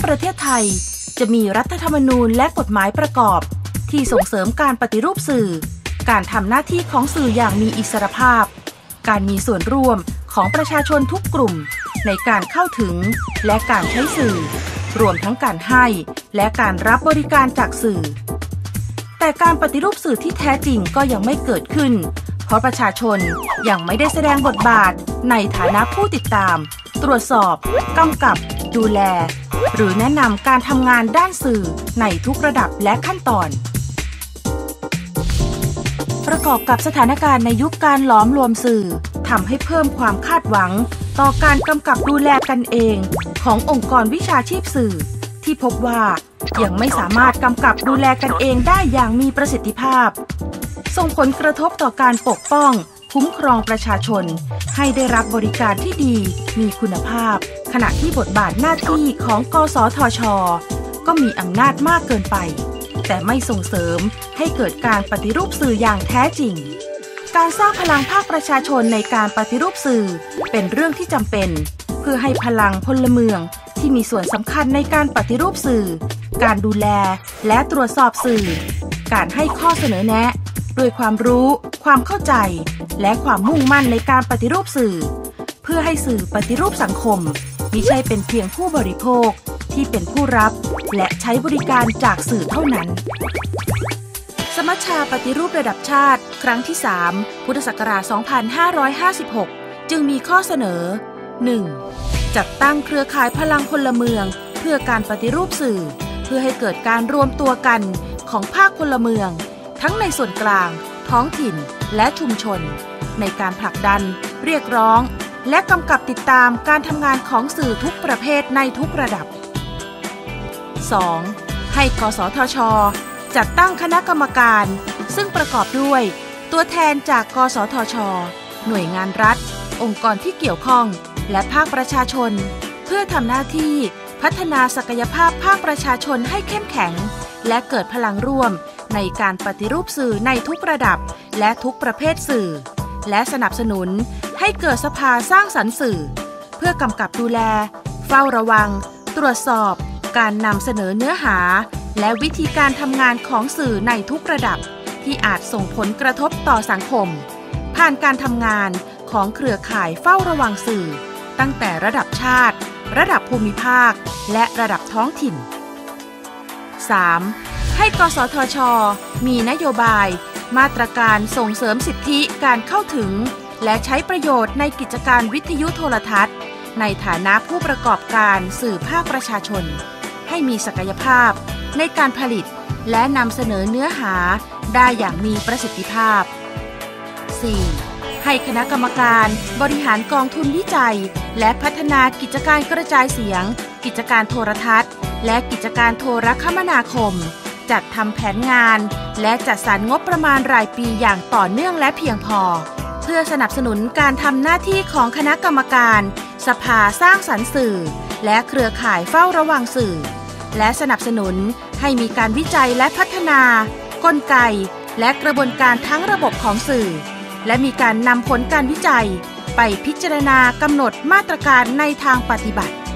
ประเทศไทยจะมีรัฐธรรมนูญและกฎหมายประกอบที่ส่งเสริมการปฏิรูปสื่อการทำหน้าที่ของสื่ออย่างมีอิสรภาพการมีส่วนร่วมของประชาชนทุกกลุ่มในการเข้าถึงและการใช้สื่อรวมทั้งการให้และการรับบริการจากสื่อแต่การปฏิรูปสื่อที่แท้จริงก็ยังไม่เกิดขึ้นเพราะประชาชนยังไม่ได้แสดงบทบาทในฐานะผู้ติดตามตรวจสอบกำกับดูแลหรือแนะนำการทำงานด้านสื่อในทุกระดับและขั้นตอนประกอบกับสถานการณ์ในยุคการหลอมรวมสื่อทำให้เพิ่มความคาดหวังต่อการกำกับดูแลกันเองขององค์กรวิชาชีพสื่อที่พบว่ายังไม่สามารถกำกับดูแลกันเองได้อย่างมีประสิทธิภาพส่งผลกระทบต่อการปกป้องคุ้มครองประชาชนให้ได้รับบริการที่ดีมีคุณภาพขณะที่บทบาทหน้าที่ของกสทช.ก็มีอำนาจมากเกินไปแต่ไม่ส่งเสริมให้เกิดการปฏิรูปสื่ออย่างแท้จริงการสร้างพลังภาคประชาชนในการปฏิรูปสื่อเป็นเรื่องที่จำเป็นเพื่อให้พลังพลเมืองที่มีส่วนสำคัญในการปฏิรูปสื่อการดูแลและตรวจสอบสื่อการให้ข้อเสนอแนะด้วยความรู้ความเข้าใจและความมุ่งมั่นในการปฏิรูปสื่อเพื่อให้สื่อปฏิรูปสังคมมิใช่เป็นเพียงผู้บริโภคที่เป็นผู้รับและใช้บริการจากสื่อเท่านั้นสมัชชาปฏิรูประดับชาติครั้งที่ 3 พุทธศักราช 2556 จึงมีข้อเสนอ 1. จัดตั้งเครือข่ายพลังพลเมืองเพื่อการปฏิรูปสื่อเพื่อให้เกิดการรวมตัวกันของภาคพลเมืองทั้งในส่วนกลางท้องถิ่นและชุมชนในการผลักดันเรียกร้องและกำกับติดตามการทำงานของสื่อทุกประเภทในทุกระดับ 2. ให้กสทช.จัดตั้งคณะกรรมการซึ่งประกอบด้วยตัวแทนจากกสทช.หน่วยงานรัฐองค์กรที่เกี่ยวข้องและภาคประชาชนเพื่อทำหน้าที่พัฒนาศักยภาพภาคประชาชนให้เข้มแข็งและเกิดพลังร่วมในการปฏิรูปสื่อในทุกระดับและทุกประเภทสื่อและสนับสนุนให้เกิดสภาสร้างสรรค์สื่อเพื่อกำกับดูแลเฝ้าระวังตรวจสอบการนำเสนอเนื้อหาและวิธีการทำงานของสื่อในทุกระดับที่อาจส่งผลกระทบต่อสังคมผ่านการทำงานของเครือข่ายเฝ้าระวังสื่อตั้งแต่ระดับชาติระดับภูมิภาคและระดับท้องถิ่น 3. ให้กสทช.มีนโยบายมาตรการส่งเสริมสิทธิการเข้าถึงและใช้ประโยชน์ในกิจการวิทยุโทรทัศน์ในฐานะผู้ประกอบการสื่อภาคประชาชนให้มีศักยภาพในการผลิตและนำเสนอเนื้อหาได้อย่างมีประสิทธิภาพ 4. ให้คณะกรรมการบริหารกองทุนวิจัยและพัฒนากิจการกระจายเสียงกิจการโทรทัศน์และกิจการโทรคมนาคมจัดทำแผนงานและจัดสรรงบประมาณรายปีอย่างต่อเนื่องและเพียงพอเพื่อสนับสนุนการทำหน้าที่ของคณะกรรมการสภาสร้างสรรค์สื่อและเครือข่ายเฝ้าระวังสื่อและสนับสนุนให้มีการวิจัยและพัฒนากลไกและกระบวนการทั้งระบบของสื่อและมีการนำผลการวิจัยไปพิจารณากำหนดมาตรการในทางปฏิบัติ